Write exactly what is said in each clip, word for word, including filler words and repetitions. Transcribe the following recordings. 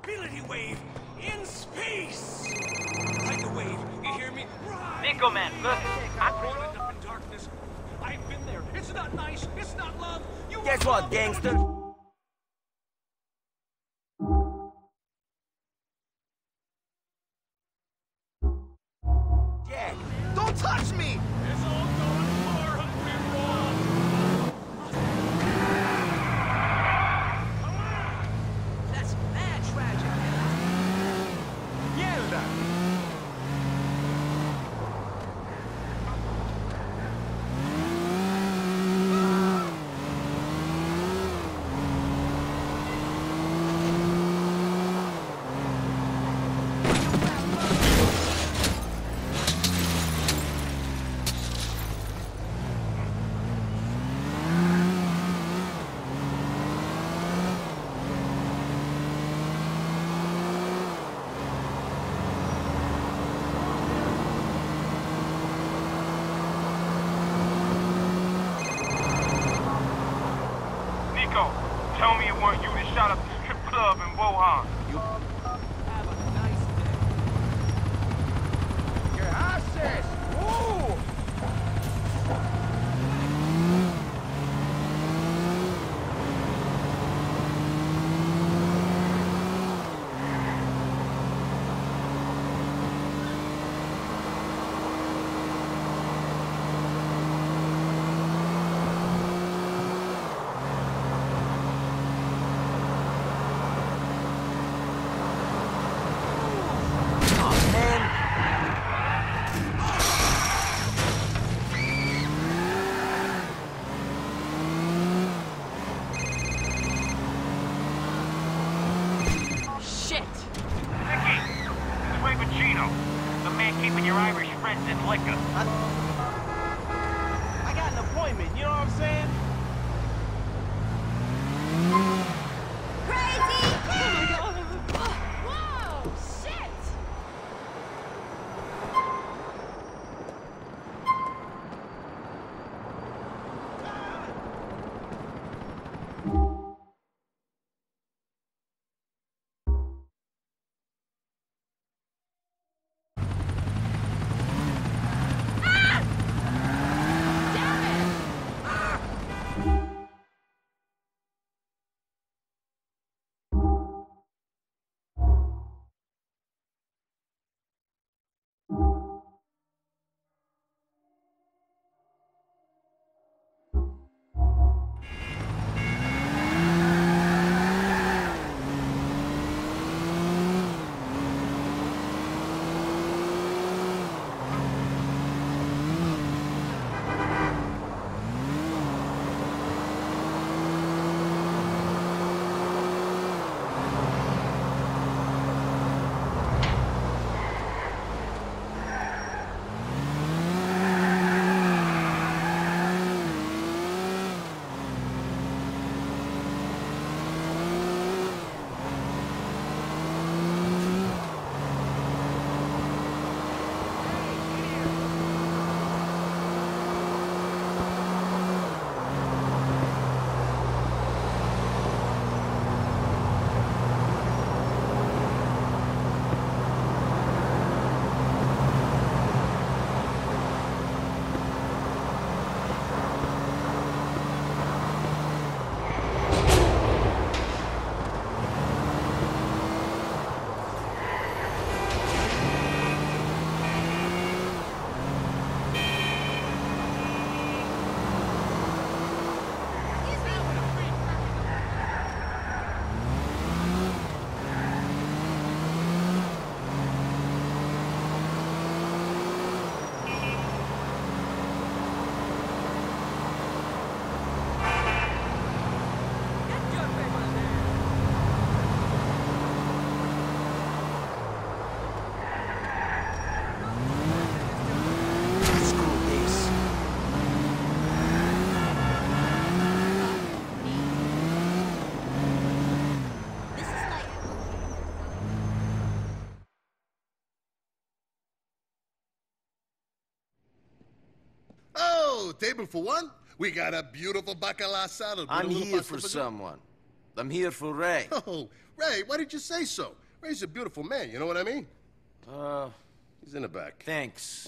mobility wave in space! Ride the wave, you hear me? Ride! Nico, man, look. I'm crawling up in darkness. I've been there. It's not nice. It's not love. You Guess what, gangster? Jack, don't touch me! It's all gone far, hungry wrong. Come on! That's mad tragic. Mierda! Nico, tell me it weren't you that shot up the strip club in Wuhan. You have a nice day. Your asses! Ooh! Keeping your Irish friends in liquor. I, I got an appointment, you know what I'm saying? Crazy! Whoa! Shit! Oh, table for one? We got a beautiful bacala salad. with a I'm little here pasta for fagioli. someone. I'm here for Ray. Oh, Ray, why did you say so? Ray's a beautiful man, you know what I mean? Uh, He's in the back. thanks.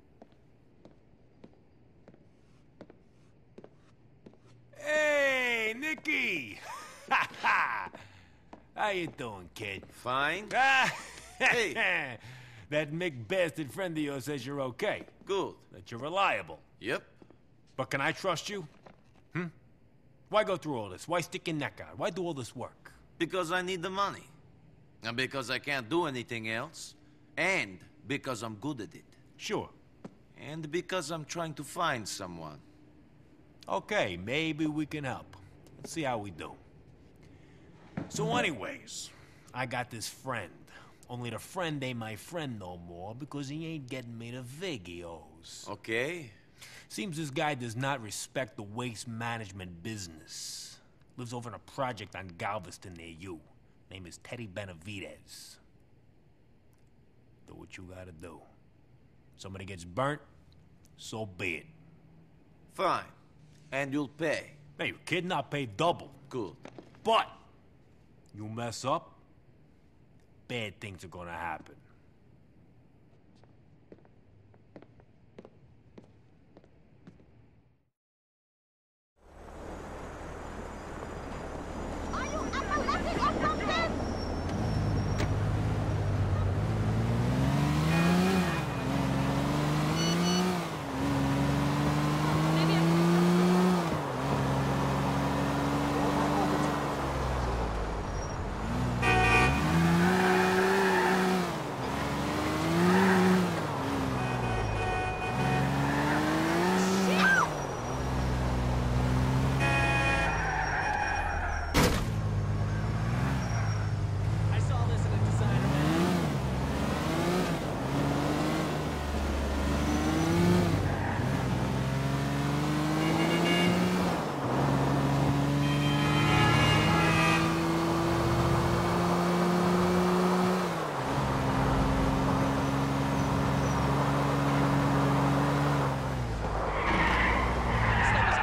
Hey, Nicky! Ha ha! How you doing, kid? Fine. Ah, Hey. That Mick bastard friend of yours says you're okay, Good. that you're reliable. Yep. But can I trust you? Hmm? Why go through all this? Why stick your neck out? Why do all this work? Because I need the money. And because I can't do anything else. And because I'm good at it. Sure. And because I'm trying to find someone. Okay, maybe we can help. Let's see how we do. So anyways, I got this friend. Only the friend ain't my friend no more because he ain't getting me the vig he owes. Okay? Seems this guy does not respect the waste management business. Lives over in a project on Galveston near you. Name is Teddy Benavidez. Do what you gotta do. Somebody gets burnt, so be it. Fine. And you'll pay. Hey, you kidding? I'll pay double. Good. But you mess up, bad things are gonna happen. Are you epileptic or something? I saw this in a designer mag. Stuff is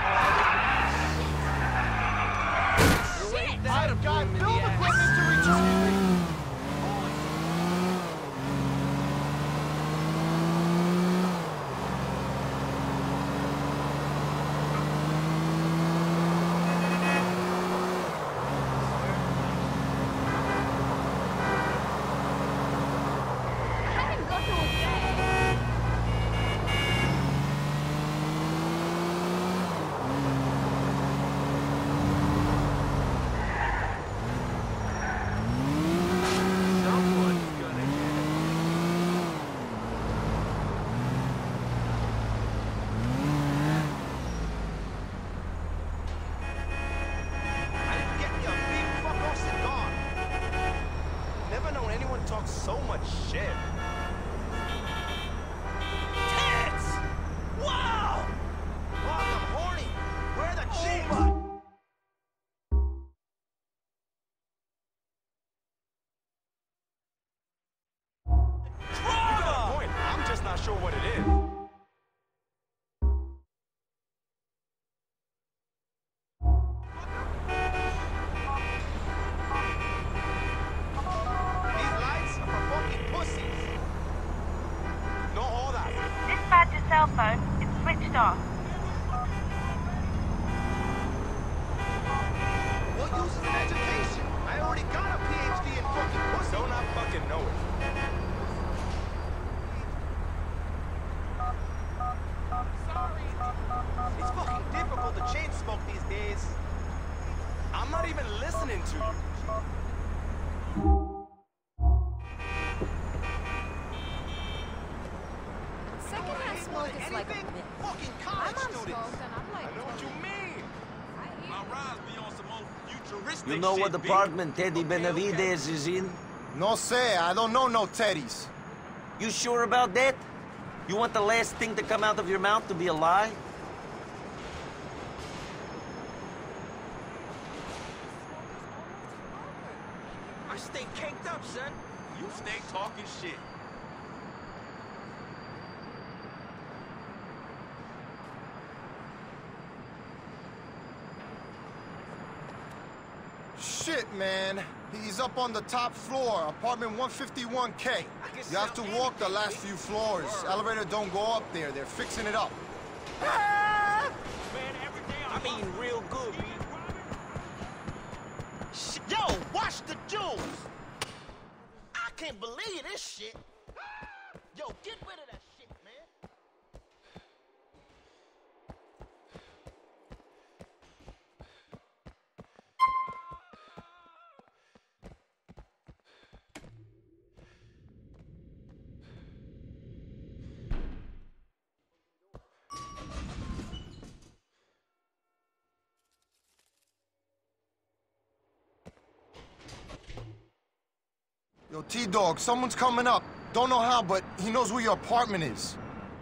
all over. Shit! I've got build equipment to retrieve. I can go through a day. Someone's gonna get it. I'm getting your big fuck off cigar. Never known anyone talk so much shit. Tits! Wow! Fuck, I'm horny. Where are the chicks? You got a point. I'm just not sure what it is. These lights are for fucking pussies. No jodas. Dispatch your cell phone. It's switched off. What use is an education? I already got a P H D in fucking pussy. Don't I fucking know it? It's fucking difficult to chain smoke these days. I'm not even listening to you. Secondhand smoke is like a Anything? myth. Fucking I'm college on students. smoke and I'm I like, know what you mean. I hear My rhymes be on some old futuristic You know shit, what B. department Teddy Okay, Benavidez is in? No sé, I don't know no teddies. You sure about that? You want the last thing to come out of your mouth to be a lie? I stay caked up, son. You stay talking shit. shit, man. He's up on the top floor, apartment one fifty-one K. You have to walk the last few floors. Elevator don't go up there. They're fixing it up. I mean, real good, B. Shit. Yo, watch the jewels. I can't believe this shit. Yo, get rid of that shit, man. Yo, T-Dog, someone's coming up. Don't know how, but he knows where your apartment is.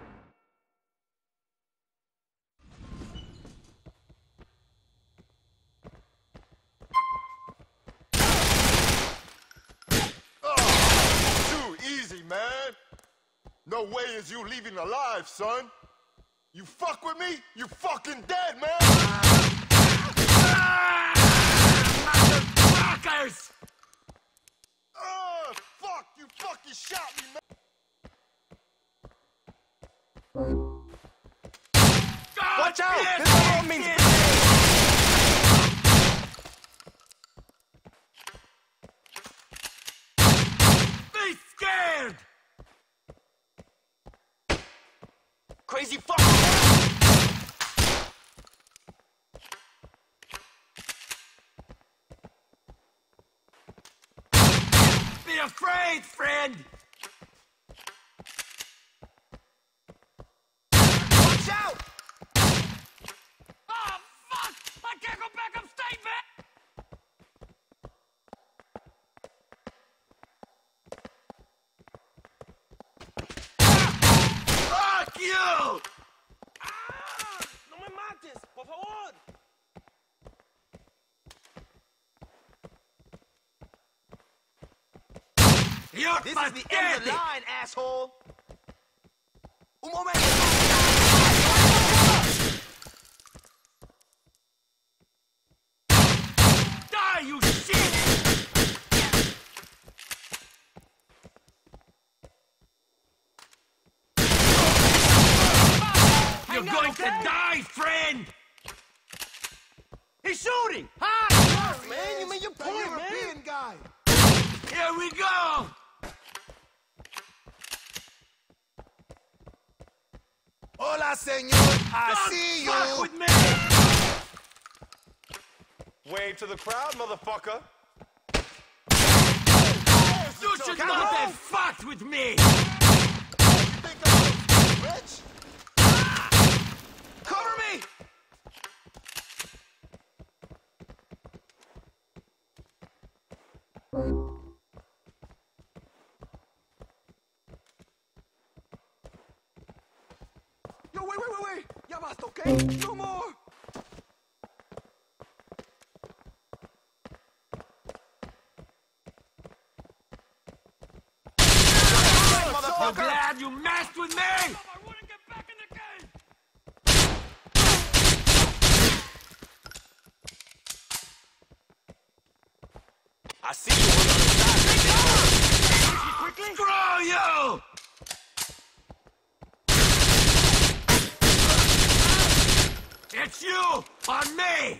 Oh, too easy, man. No way is you leaving alive, son. You fuck with me, you fucking dead, man. Ah! Motherfuckers! Oh, fuck, you fucking shot me, man. Watch out! Yes, This all means yes. Be scared! crazy fucker! Be afraid, friend! Watch out! Oh, fuck! I can't go back upstate, man! Fuck you! Ah, no me mates, por favor! You're This pathetic! is the end of the line, asshole! Un momento! Die, you shit! You're know, going okay? to die, friend! He's shooting! Hi! Man, you made your point, European man! guy. Here we go! Hola, señor. I Don't see fuck you. with me! Wave to the crowd, motherfucker. You should not have fucked with me! Think I'm rich? Cover me! Yo, wait, wait, wait, wait! Ya basta, okay? No more! You're glad you messed with me? I want to get back in the game! I see you on the other side. Quickly? Screw you! It's you on me!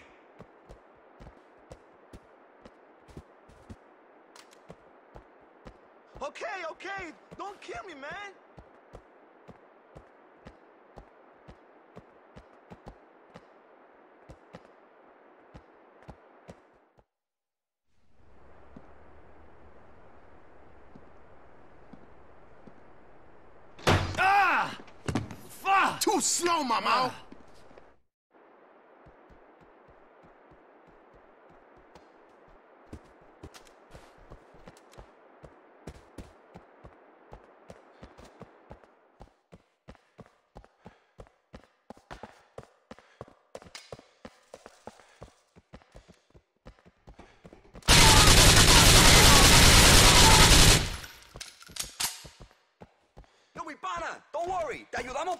Okay, okay, don't kill me, man. Ah! Fuck! Too slow, mama. No, mi pana, don't worry, te ayudamos.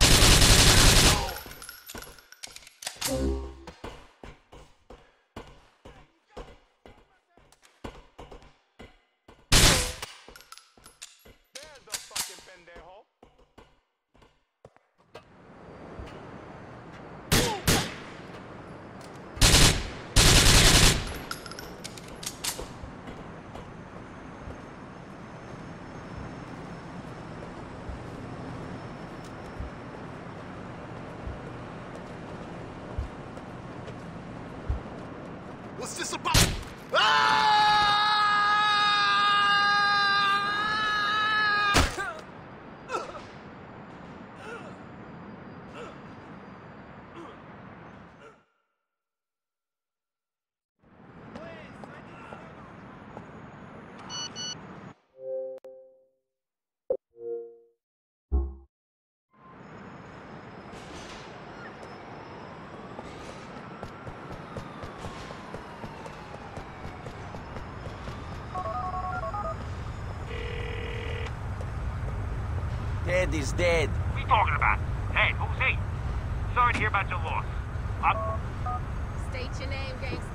Eddie's dead. What are you talking about? Hey, who's he? Sorry to hear about your loss. I'm... State your name, gangster.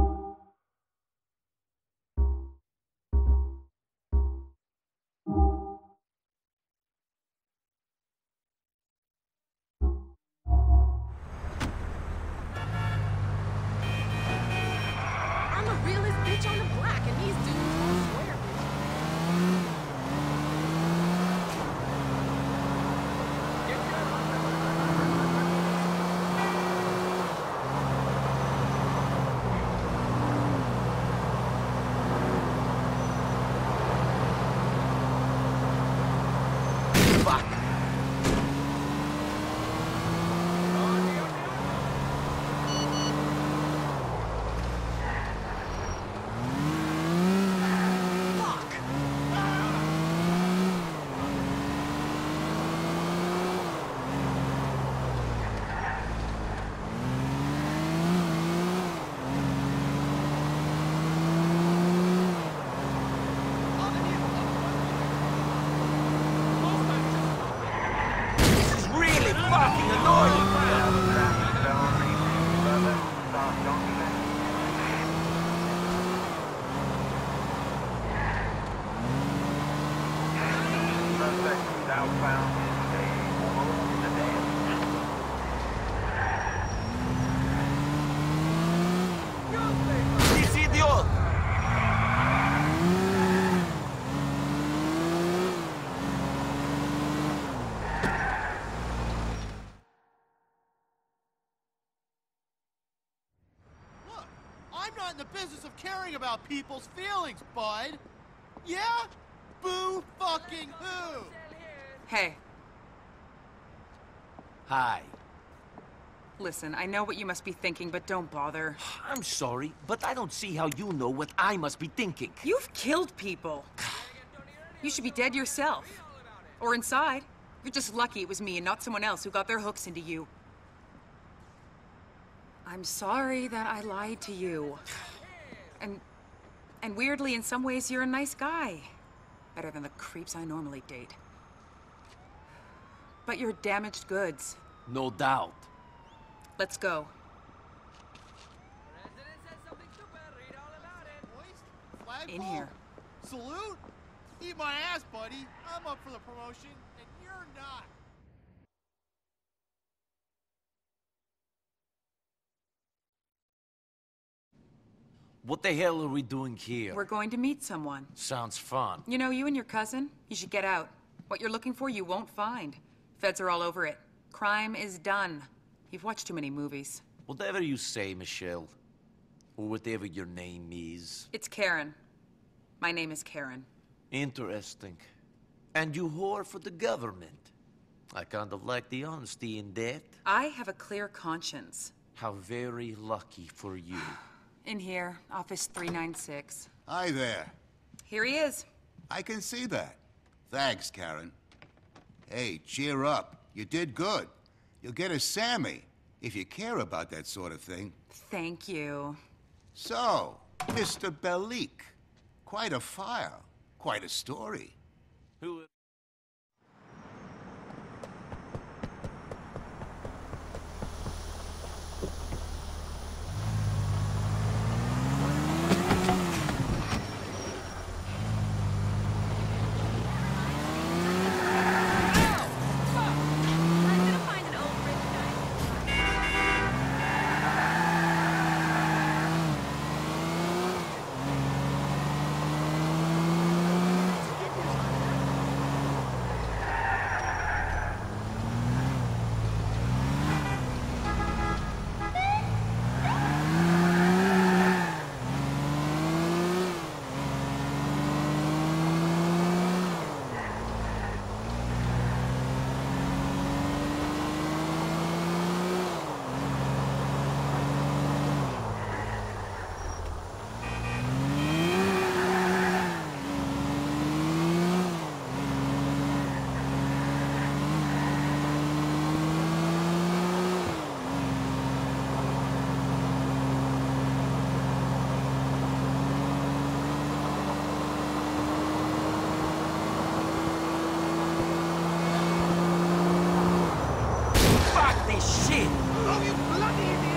I'm the realest bitch on the block, and these dudes won't swear, bitch. Fuck. This is really fucking annoying. This idiot! Look, I'm not in the business of caring about people's feelings, bud. Yeah? Boo fucking who? Hey, Hi. listen, I know what you must be thinking, but don't bother. I'm sorry, but I don't see how you know what I must be thinking. You've killed people. You should be dead yourself. Or inside. You're just lucky it was me and not someone else who got their hooks into you. I'm sorry that I lied to you. And... and weirdly, in some ways, you're a nice guy. Better than the creeps I normally date. But you're damaged goods. No doubt. Let's go. In here. Salute? Eat my ass, buddy. I'm up for the promotion, and you're not. What the hell are we doing here? We're going to meet someone. Sounds fun. You know, you and your cousin, you should get out. What you're looking for, you won't find. Feds are all over it. Crime is done. You've watched too many movies. Whatever you say, Michelle. Or whatever your name is. It's Karen. My name is Karen. Interesting. And you whore for the government. I kind of like the honesty in that. I have a clear conscience. How very lucky for you. In here, office three nine six. Hi there. Here he is. I can see that. Thanks, Karen. Hey, cheer up. You did good. You'll get a Sammy, if you care about that sort of thing. Thank you. So, Mister Bellic. Quite a file. Quite a story. Who... this shit! Oh, you bloody idiot!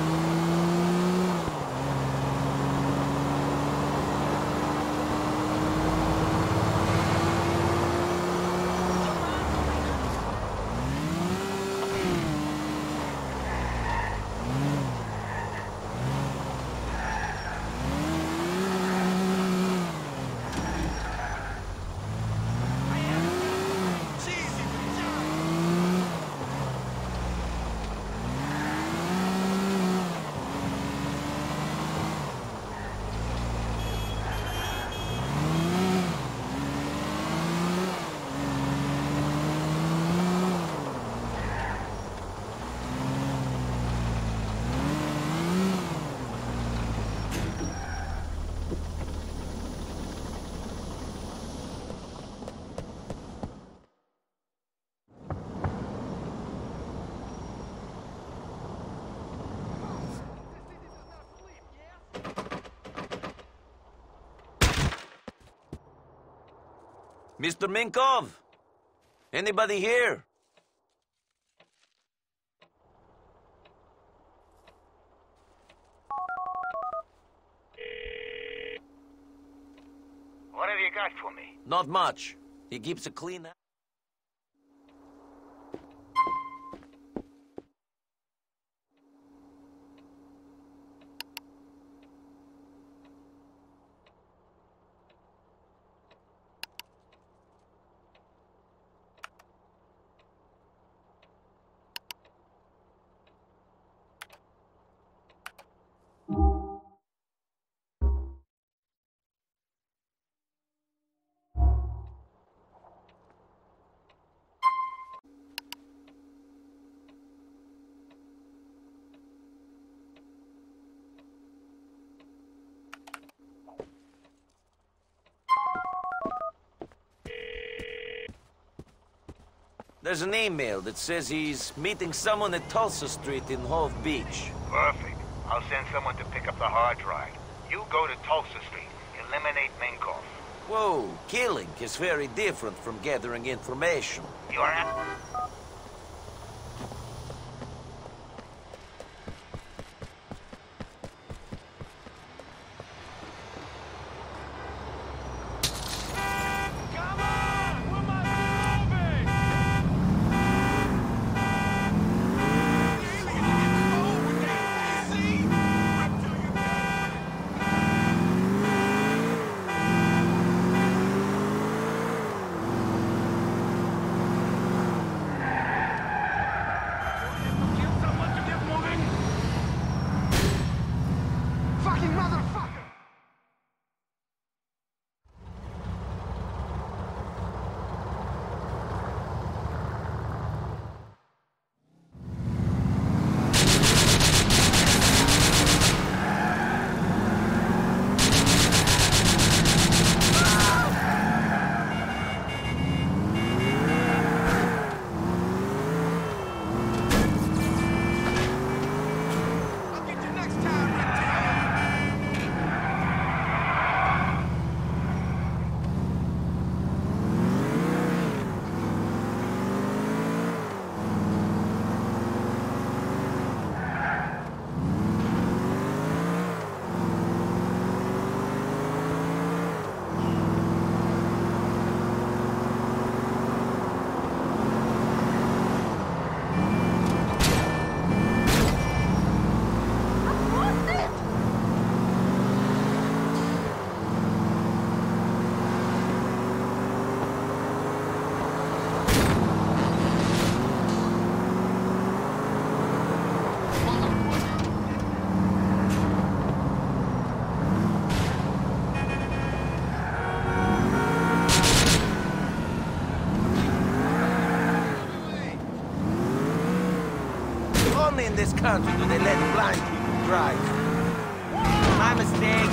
Mister Minkov? Anybody here? What have you got for me? Not much. He keeps a clean... There's an email that says he's meeting someone at Tulsa Street in Hove Beach. Perfect. I'll send someone to pick up the hard drive. You go to Tulsa Street. Eliminate Minkov. Whoa, killing is very different from gathering information. You're at... Only in this country do they let blind people drive. My mistake.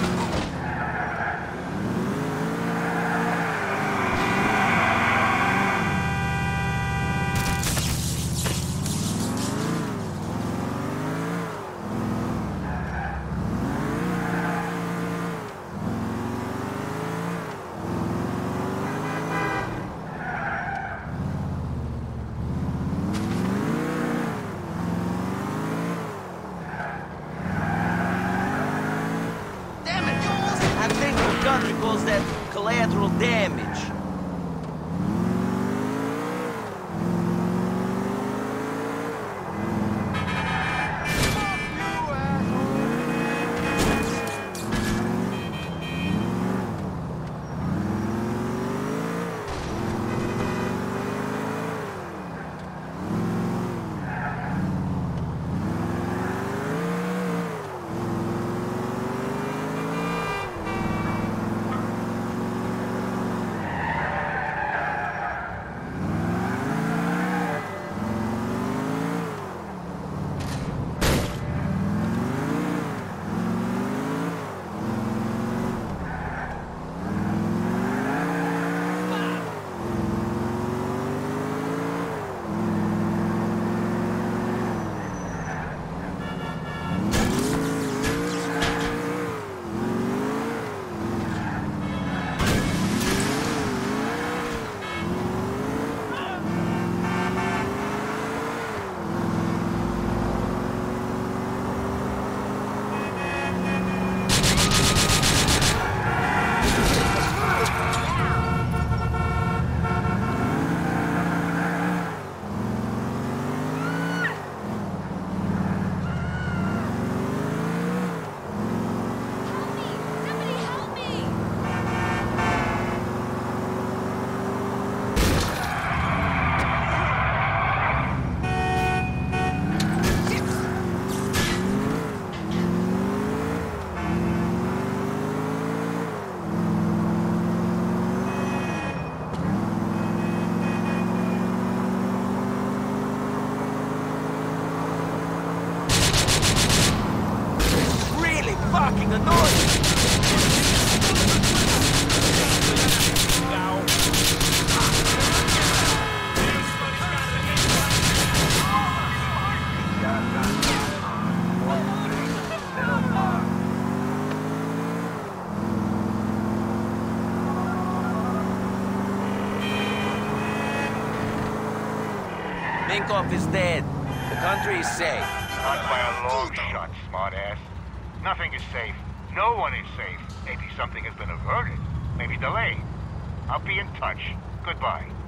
Minkoff is dead. The country is safe. Not by a long shot, smartass. Nothing is safe. No one is safe. Maybe something has been averted. Maybe delayed. I'll be in touch. Goodbye.